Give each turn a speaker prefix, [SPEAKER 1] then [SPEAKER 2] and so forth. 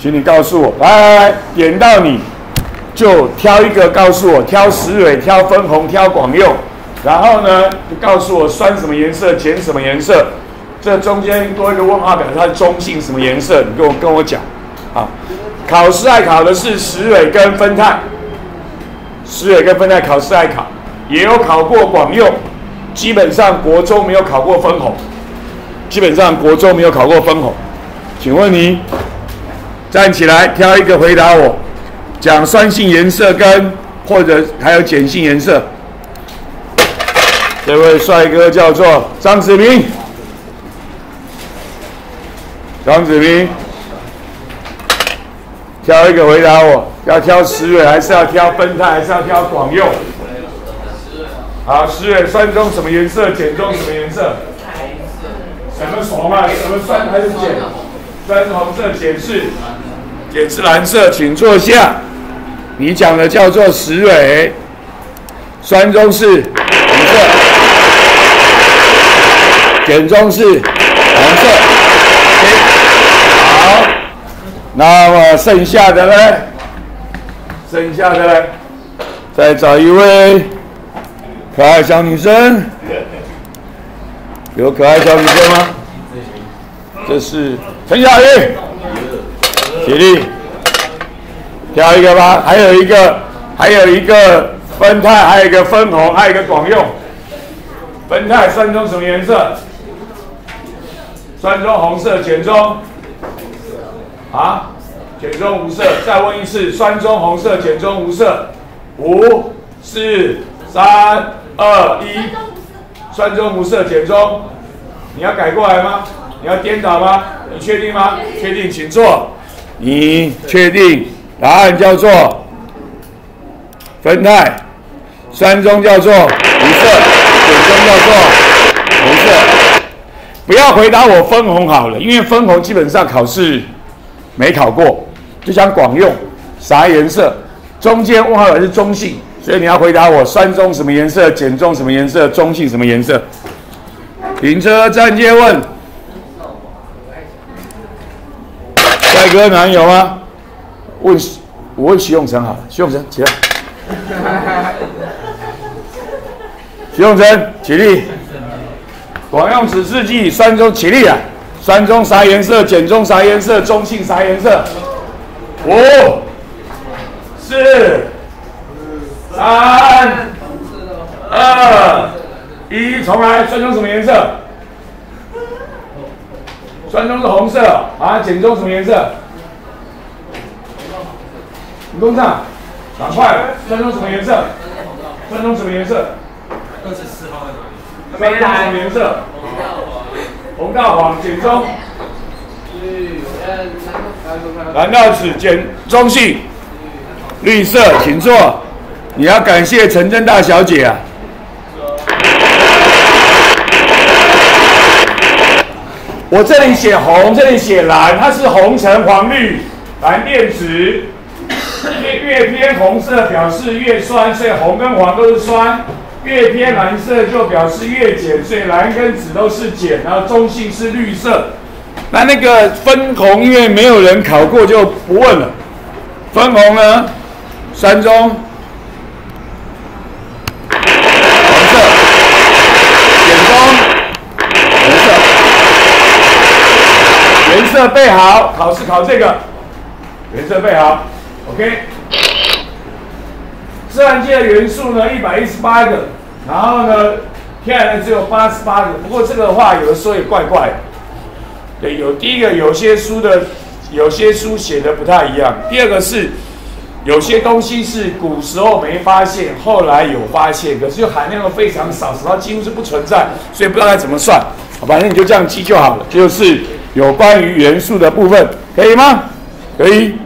[SPEAKER 1] 请你告诉我，来，点到你就挑一个告诉我，挑石蕊，挑分红，挑广用，然后呢，就告诉我酸什么颜色，碱什么颜色，这中间多一个问号表示它的中性什么颜色，你跟我讲，啊，考试爱考的是石蕊跟酚酞，石蕊跟酚酞考试爱考，也有考过广用，基本上国中没有考过分红，请问你站起来挑一个回答我，讲酸性颜色跟或者还有碱性颜色。这位帅哥叫做张子明，挑一个回答我，要挑石蕊还是要挑酚酞还是要挑广用？好，石蕊酸中什么颜色？碱中什么颜色？什么红啊？什么酸还是碱？酸是红色，碱是蓝色，请坐下。你讲的叫做石蕊，酸中是红色，碱中是蓝色。好，那么剩下的呢？再找一位可爱小女生，有可爱小女生吗？这是陈小玉，起立，挑一个吧。还有一个酚酞，还有一个分红，还有一个广用。酚酞酸中什么颜色？酸中红色，碱中啊，碱中无色。再问一次，酸中红色，碱中无色。5、4、3、2、1，酸中无色，碱中。你要改过来吗？你要颠倒吗？你确定吗？确定，请坐。你确定？答案叫做酚酞，酸中叫做无色，碱中叫做红色。不要回答我分红好了，因为分红基本上考试没考过。就讲广用啥颜色，中间问号表是中性，所以你要回答我酸中什么颜色，碱中什么颜色，中性什么颜色。停车站接问。帅哥男友吗？我问徐永成好了，徐永成起来。徐永成起立。广用指示剂，酸中起立啊！酸中啥颜色？碱中啥颜色？中性啥颜色？5、4、3、2、1，重来。酸中什么颜色？酸中是红色啊，碱中什么颜色？你跟上，赶快！酸中什么颜色？酸中什么颜色？24号在哪里？酸中什么颜色？红到黄，碱中。蓝到紫，碱中性。绿色，请坐。你要感谢陈真大小姐啊。我这里写红，这里写蓝，它是红橙黄绿蓝靛紫。越偏红色表示越酸，所以红跟黄都是酸；越偏蓝色就表示越碱，所以蓝跟紫都是碱，然后中性是绿色。那个分红，因为没有人考过，就不问了。分红呢，酸中黄色，碱中红色。颜色背好，考试考这个，颜色背好 ，OK。自然界的元素呢118个，然后呢，天然的只有88个。不过这个的话，有的时候也怪怪的。对，第一个有些书写的不太一样。第二个是有些东西是古时候没发现，后来有发现，可是就含量非常少，少到几乎是不存在，所以不知道该怎么算。反正你就这样记就好了，就是有关于元素的部分，可以吗？可以。